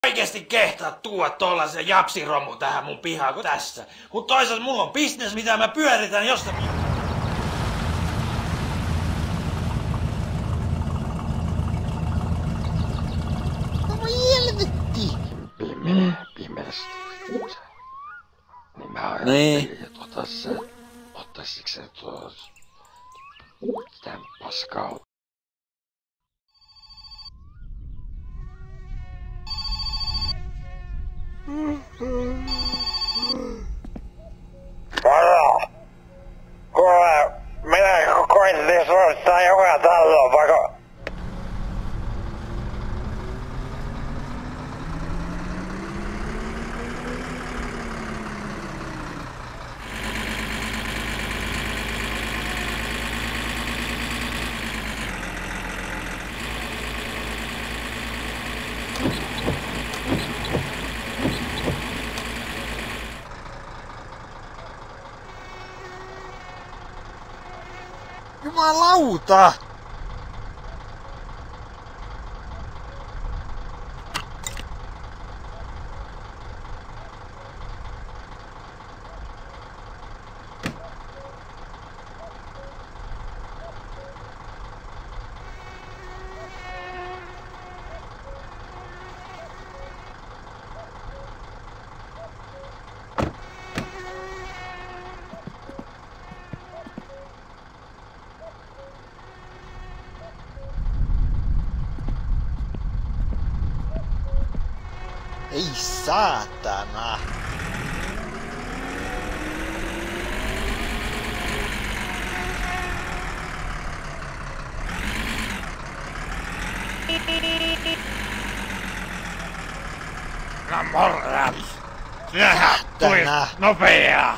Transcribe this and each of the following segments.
Oikeesti kehtaa tuoda tollasen japsiromu tähän mun pihaan kuin tässä. Mut toisaalta mulla on bisnes, mitä mä pyöritän josta... No helvetti! Pimeästi. Niin mä ajattelin, että ottaisitko se tämän paskaa. Varo! Kuule, minä koitin suorittaa joka taloon, vaikka... Jumalauta! Ei saatana! No morjens! Sinähän tulit nopeaa!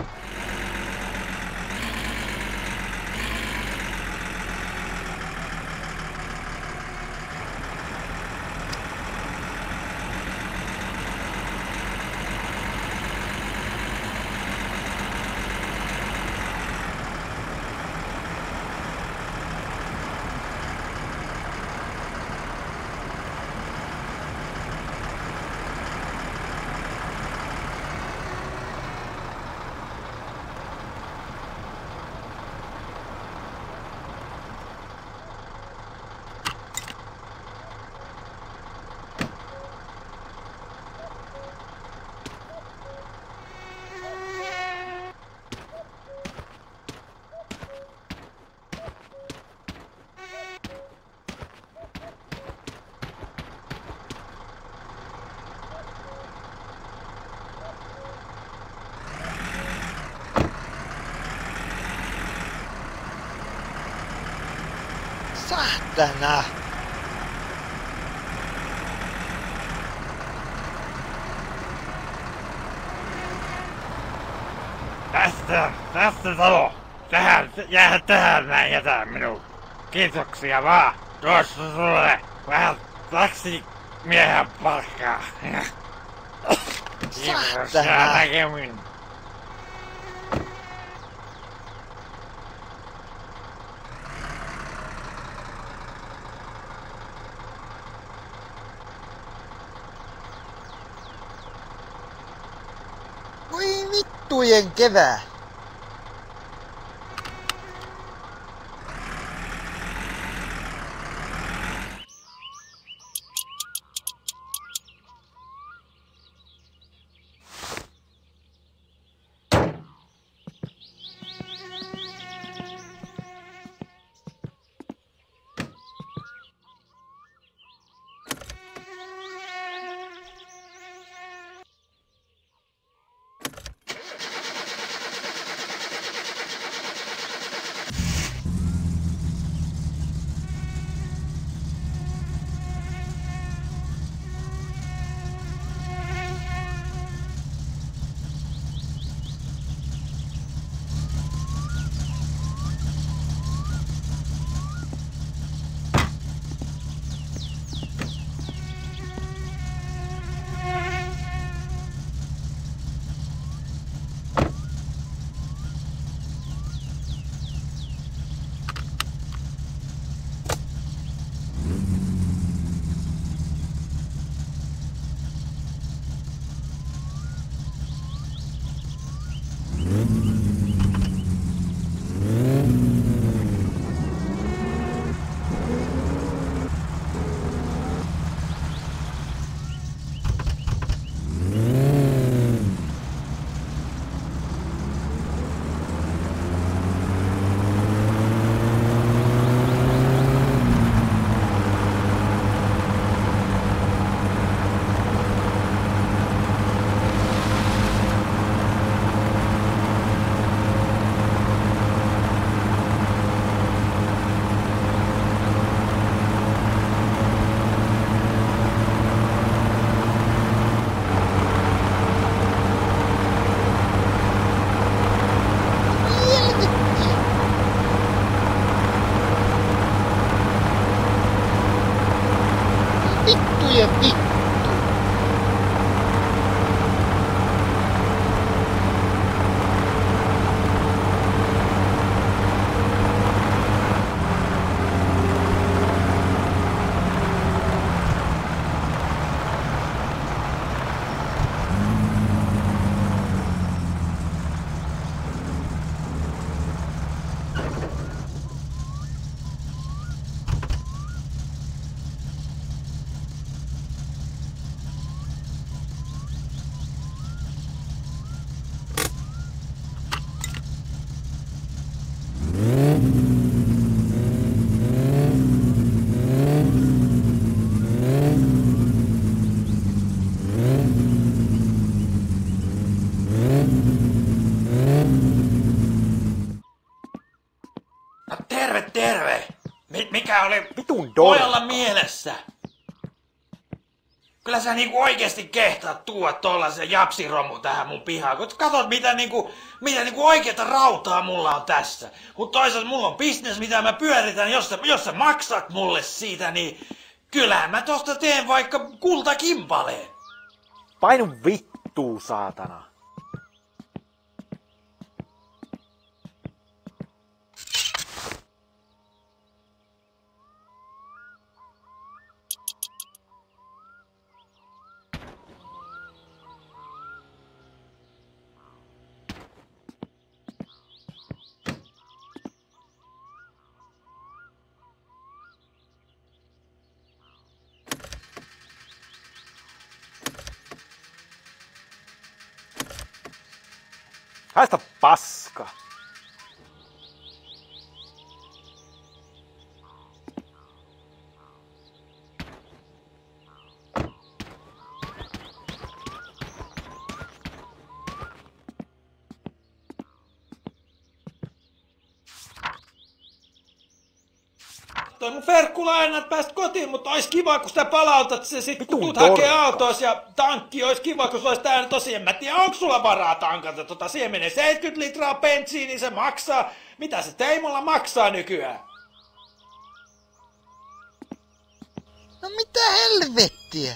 Saatana! Tästä talo! Jää tähän näin, jätä minun. Kiitoksia vaan. Tuossa sulle vähän taksimiehen palkkaa. Kiitos ja näkemin. Voi vittujen kevää! mikä oli Vitun pojalla dorkka. mielessä? Kyllä sä niinku oikeesti kehtaat tuoda tollasen japsiromu tähän mun pihaan. Kun katot mitä oikeeta rautaa mulla on tässä. Mut toisaalta mulla on business mitä mä pyöritän. Jos sä maksat mulle siitä, niin kyllähän mä tosta teen vaikka kultakimpaleen. Painu vittuu, saatana. Haista paska. Toi mun ferkkulainat pääst kotiin, mutta ois kiva kun sä palautat se sit kun Vitun tuut hakee dorkka. autoos ja tankki ois kiva kun se ois täällä tosiaan. Mä tiedän onks sulla varaa tankata siihen menee 70 litraa bensiiniä, se maksaa. Mitä se Teimolla maksaa nykyään? No mitä helvettiä?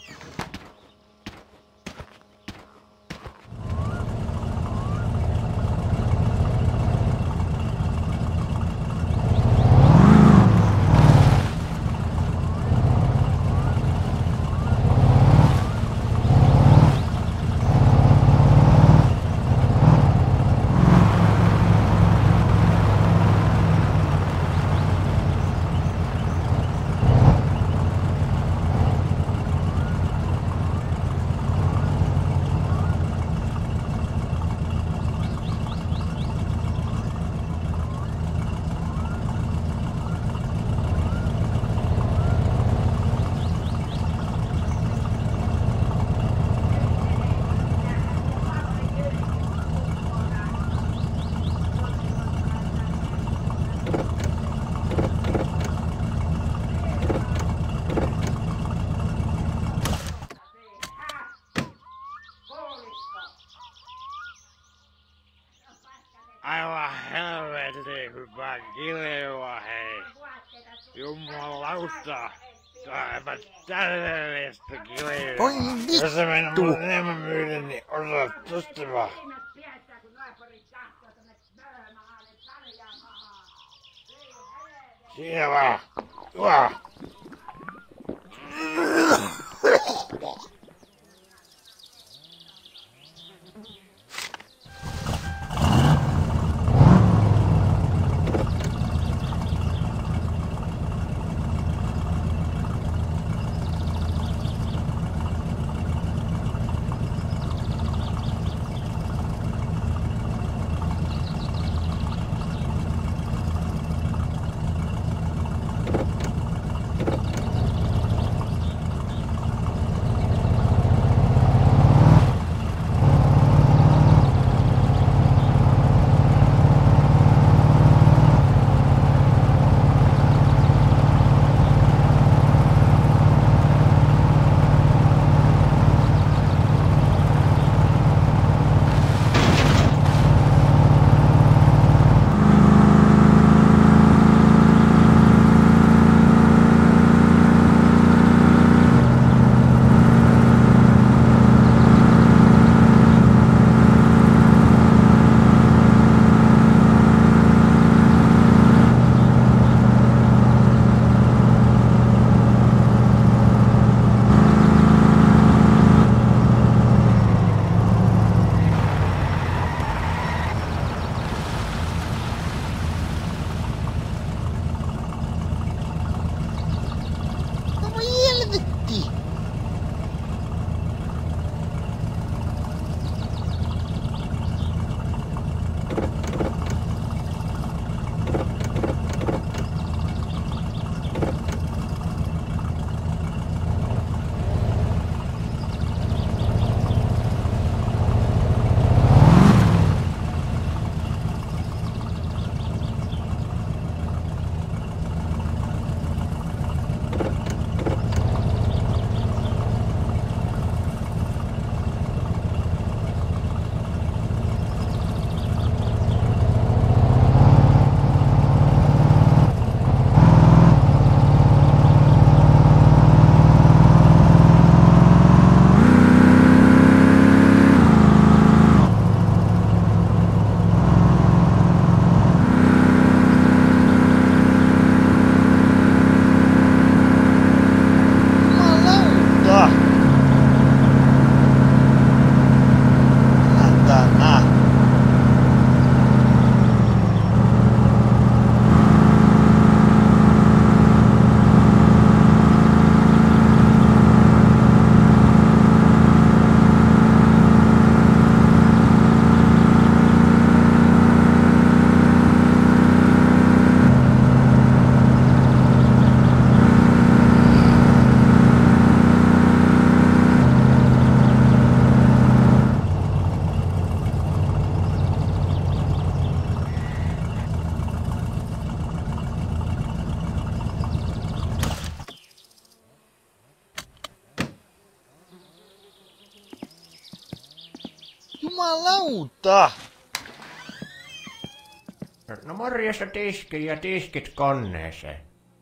Aivan helvetin hyvä Kiljua, hei. Jumalauta. Aivan täydellistä Kiljua. Voi Jos se mennä vittu! mun enemmän myydä, niin osaat tosta vaan. Siinä vaan. Juo. Jumalauta! No morjesta tiskiin ja tiskit koneeseen.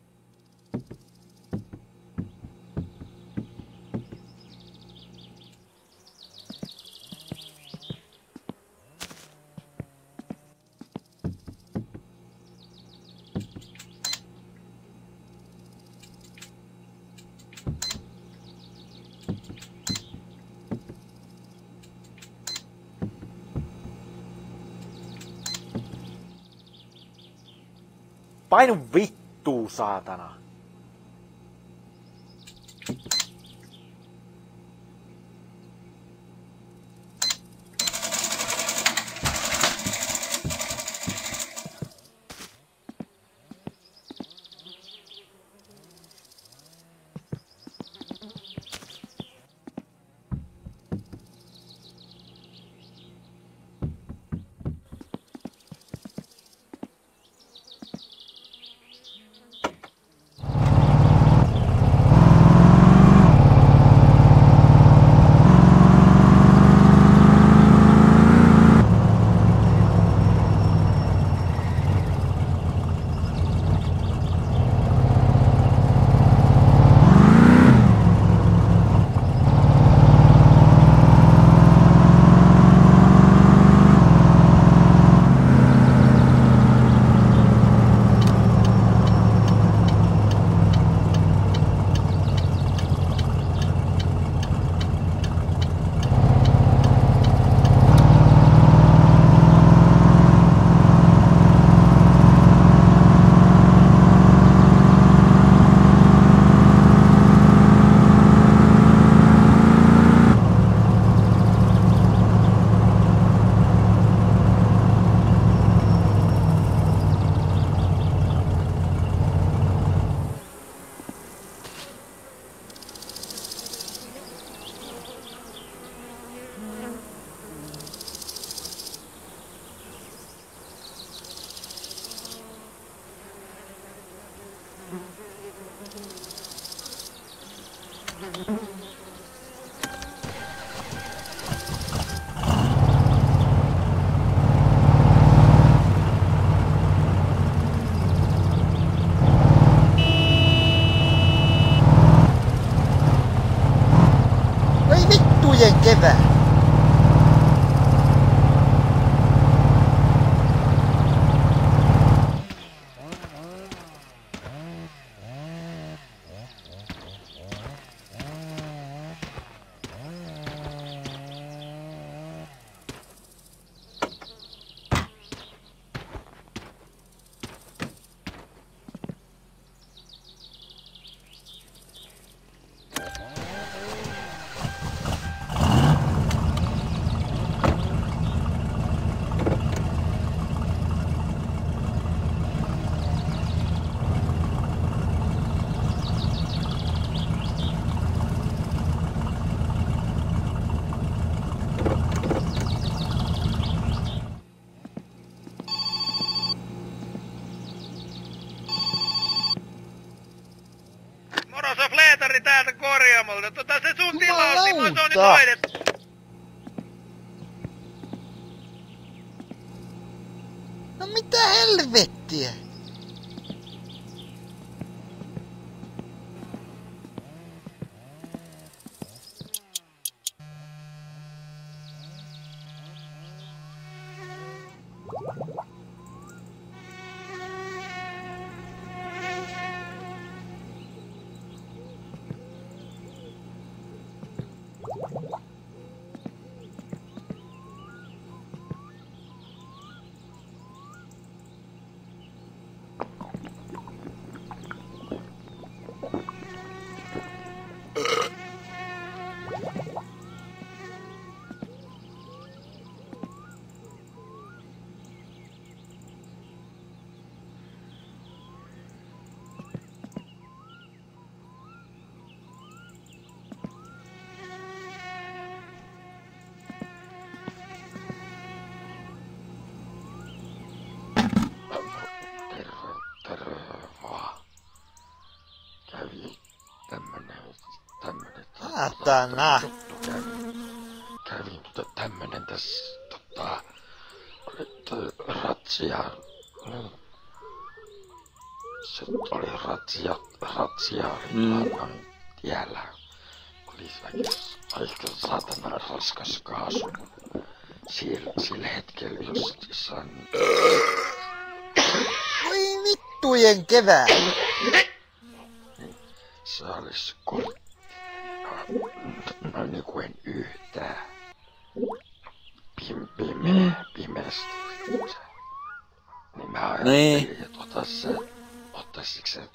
Painu vittuu, saatana. Ei vittujen kevää! Moro, se on Fleetari täältä korjaamolta. Se sun tilaus, niin se on nyt Jumalauta! hoidettu. No mitä helvettiä? Terve vaan. Kävi tämmönen Saatana! juttu kävi. kävi, mutta tämmönen tässä, oli toi ratsia, se oli ratsia oli tiellä, oli aika saatana raskas kaasu, sillä hetkellä justissaan. Voi vittujen kevää. Se olisi kortti. No niinku en yhtään. Pimeästi. Niin mä ajattelin, että ottaisitko se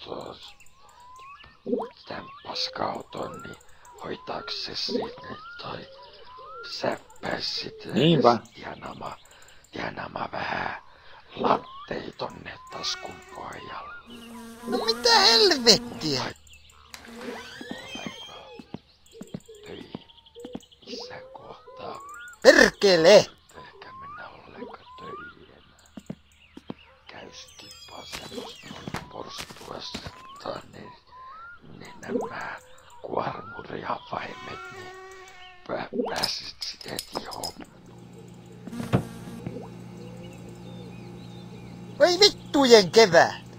tämän paska-auton, niin hoitaako se sitten toi säppäis sitten tienaamaan vähän lattei tonne taskun pohjalle. No mitä helvettiä? Missään kohtaa. Perkele! Ehkä mennä ollenkaan töihin enää. Käystippaa semmoista porstuasta, niin nämä kuormurihavaimet, niin pääsit sit heti hommaan. Voi vittujen kevää.